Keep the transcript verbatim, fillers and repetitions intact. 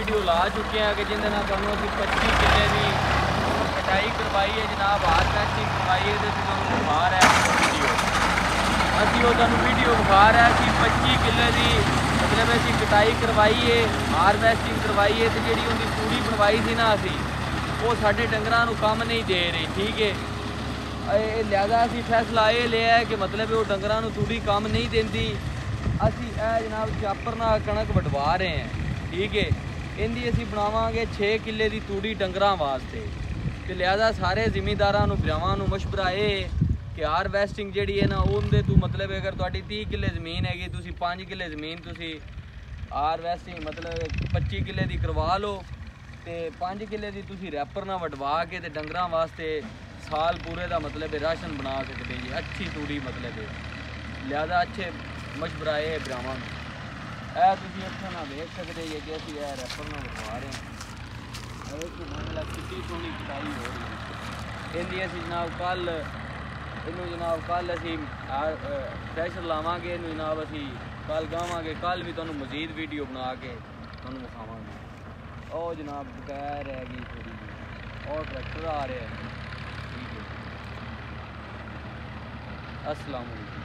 Video ला चुके हैं कि जिंदे नाल तुहानूं असीं पच्ची किले की कटाई करवाई है जनाब, हारवेस्टिंग करवाई है, तो तुहानूं विखा रहा है वीडियो। असीं वो तुहानूं वीडियो विखा रहा है कि पच्ची किले की मतलब असीं कटाई करवाई है, हारवेस्टिंग करवाई है, तो जिहड़ी उहदी तूड़ी बनवाई सी ना असीं वो साडे डंगरां नूं कम नहीं दे रही। ठीक है, लिहाजा असीं फैसला ये लिया है कि मतलब वो डंगरां नूं तूड़ी कम नहीं देंदी। असीं ए जनाब चापर नाल कणक वटवा रहे हैं। ठीक है, इहदी असीं बनावांगे छे किले की तूड़ी डंगरां वास्ते। तो लिहाजा सारे जिमीदारां नूं भरावां नूं मशवरा ये कि हारवेस्टिंग जिहड़ी है ना उहदे तों मतलब अगर तुहाडी तीह किले जमीन हैगी, तुसीं पाँच किले जमीन तुसीं हारवेस्टिंग मतलब पच्ची किले की करवा लो, तो पाँच किले की तुसीं रैपर नाल वटवा के ते डंगरां वास्ते साल पूरे का मतलब राशन बना सकते जी, अच्छी तूड़ी मतलब है। लिहाजा अच्छे मशवरा है भरावां नूं। ऐ तुसीं अक्खां नाल देख सकते जी कि असीं ऐ रैपर नाल वटवा रहे हैं। और मामला कितनी सोहनी कटाई हो रही है इहदी। असीं जनाब कल इनू जनाब कल असीं प्रेशर लावांगे, इनू जनाब असीं कल गावांगे, कल भी तुहानूं मजीद वीडियो बना के तुहानूं विखावांगे। और जनाब बगैर हैगी थोड़ी जी और ट्रैक्टर आ रहे हैं। ठीक है, अस्सलाम वालेकुम।